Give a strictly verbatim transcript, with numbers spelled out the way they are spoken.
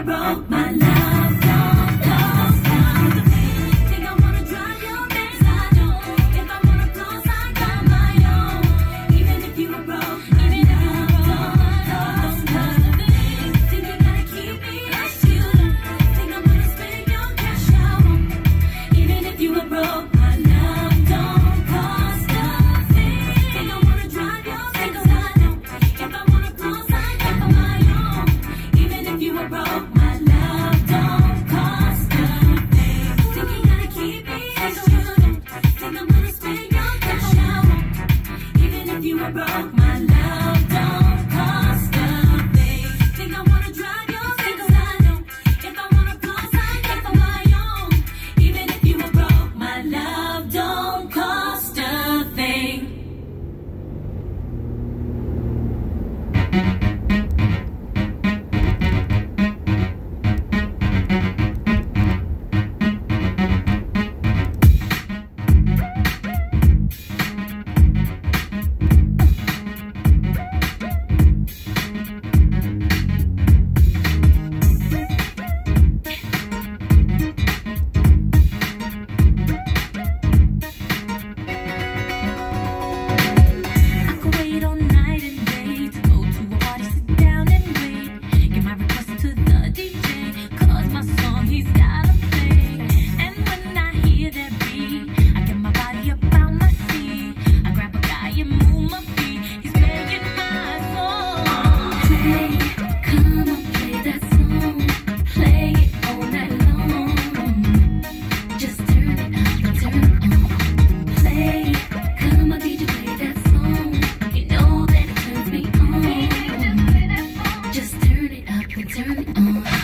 broke my love, don't cost nothing. Think I wanna drive your things, I don't. If I wanna close, I got my own. Even if you were broke, even if you were broke, don't cost nothing. Think you gotta keep me as you don't. Think I'm gonna spend your cash out. Even if you were broke, my love don't cost nothing. Think I wanna drive your things, I don't. If I wanna close, I got my own. Even if you were broke, my love don't cost nothing. Think you gotta keep me as you don't. Think I'm gonna spend your cash out. Even if you were broke, my love don't cost nothing. Think I wanna drive your things, I don't. If I wanna close, I got my own. Even if you were broke, my love don't cost a thing. I could wait all night and day to go to a party, sit down and wait. Get my request to the D J, cause my song he's gotta play. And when I hear that beat, I get my body up on my feet. I grab a guy and move my feet. He's playing my song. Play, come on, play that song. Play it all night long. Just turn it up and turn it on. Play, come on, D J, play that song. You know that it turns me on. Just turn it up and turn it on.